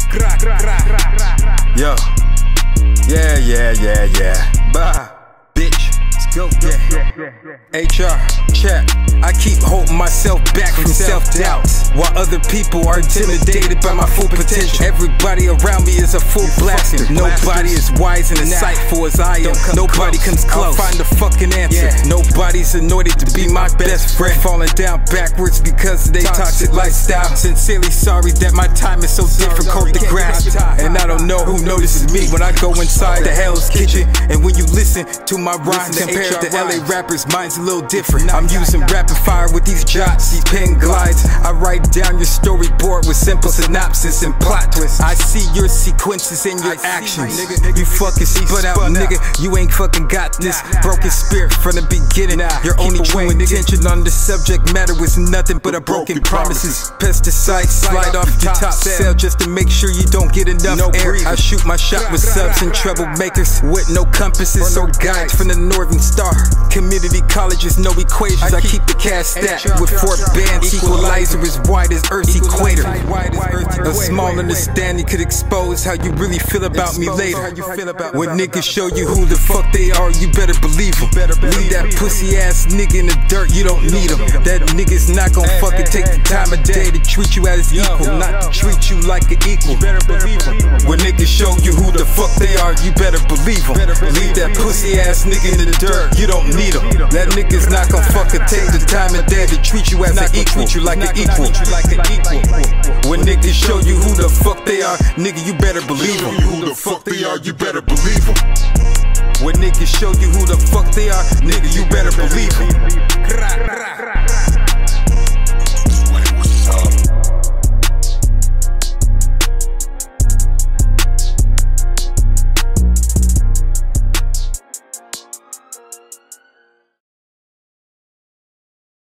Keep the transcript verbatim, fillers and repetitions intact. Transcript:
Yo. Yeah, yeah, yeah, yeah. Bye, bitch. Let's go. Yeah. H R, check. I keep holding myself back from self-doubt, while other people are intimidated by my full potential. Everybody around me is a full blaster. Nobody is wise and insightful as I am. Nobody comes close. I'll find the fucking answer. Nobody's anointed to be my best friend. Falling down backwards because of their toxic lifestyle. Sincerely sorry that my time is so difficult to grasp, and I don't know who notices me when I go inside the Hell's Kitchen. And when you listen to my rhymes compared to L A rappers, mine's a little different. I'm using rapid fire with these jots, these pen glides. I write down your storyboard with simple synopsis and plot twists. I see your sequences and your actions. You fucking sput out, nigga. You ain't fucking got this. Broken spirit from the beginning. Your only true intention on the subject matter was nothing but a broken promises. Pesticides slide off your top cell just to make sure you don't get enough air. I shoot my shot with subs and troublemakers with no compasses or guides from the Northern Star. Community colleges, no equations. I keep the cash stacked with four bands. Equalizer as wide as Earth's equator. A small understanding could expose how you really feel about me later. When niggas show you who the fuck they are, you better believe them. Leave that pussy ass nigga in the dirt, you don't need him. That nigga's not gon' fucking take the time of day to treat you as equal, not to treat you like an equal. When niggas show you who the fuck they are, you better believe them. Leave that pussy ass nigga in the dirt, you don't need him. That nigga's not gon' fucking take the time of day to treat you as an equal, treat you like an equal. When niggas show you who the fuck they are, nigga, you better believe them. Who the fuck they are, you better believe them. When niggas show you who the fuck they are, nigga, you better believe them.